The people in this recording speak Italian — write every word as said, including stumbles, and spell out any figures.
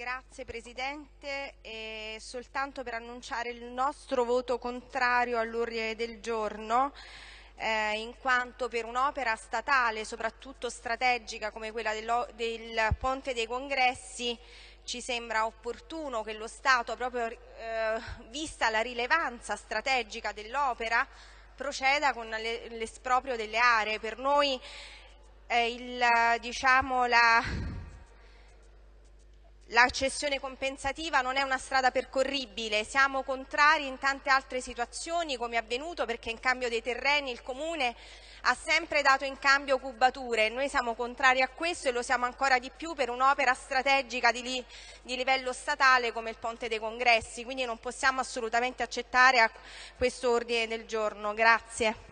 Grazie Presidente, e soltanto per annunciare il nostro voto contrario all'ordine del giorno, eh, in quanto per un'opera statale, soprattutto strategica come quella del, del Ponte dei Congressi, ci sembra opportuno che lo Stato, proprio eh, vista la rilevanza strategica dell'opera, proceda con l'esproprio delle aree. Per noi eh, il, diciamo, la... La cessione compensativa non è una strada percorribile, siamo contrari in tante altre situazioni come è avvenuto, perché in cambio dei terreni il Comune ha sempre dato in cambio cubature. Noi siamo contrari a questo e lo siamo ancora di più per un'opera strategica di, li, di livello statale come il Ponte dei Congressi, quindi non possiamo assolutamente accettare questo ordine del giorno. Grazie.